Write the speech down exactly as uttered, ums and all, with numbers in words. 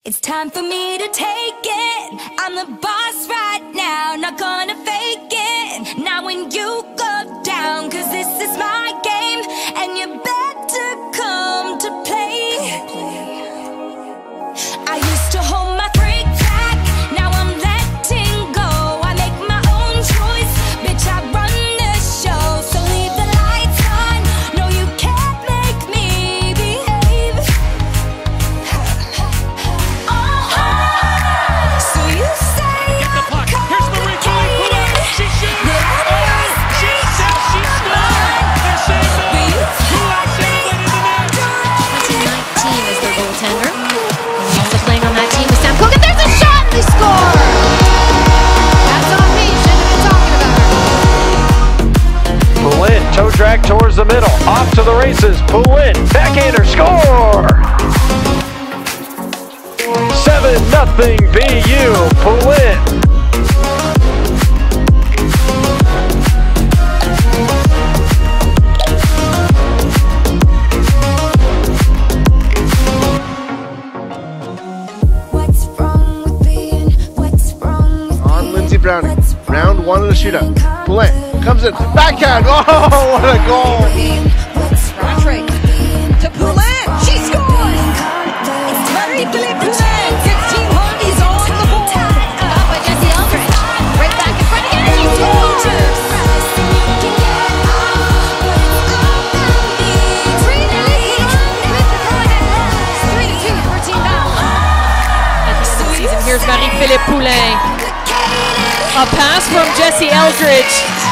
It's time for me to take it. I'm the boss right now, not gonna fake it. Now when you go down, cause this is my game, and you better come to play. I used to hold my freak back, now I'm letting go. I make my own choice, bitch, I run the show. So leave the lights on, no you can't make me behave. Oh, so you say Get the puck, here's Marie Poulin, she shoots, oh, she says she scored, and save the Poulin save it in the net. twenty nineteen is their goaltender. And also playing on that team with Sam Cook, and there's a shot and they score! That's on me, shouldn't have been talking about her. Poulin, toe drag towards the middle, off to the races, Poulin, backhander, score! seven nothing B U, Poulin. what's wrong with being, what's wrong with On being, Lindsey Browning, what's round wrong one of the with shootout. being Poulin comes in, backhand, oh, what a goal! What's wrong Patrick with being, to Poulin. She scores! Marie-Philippe Poulin, fifteen hockey's on the board. Up by Jesse Eldridge. Right back in front again, and he scores! three two for Team Bell. At the end of the season, here's Marie-Philippe Poulin. A pass from Jesse Eldridge.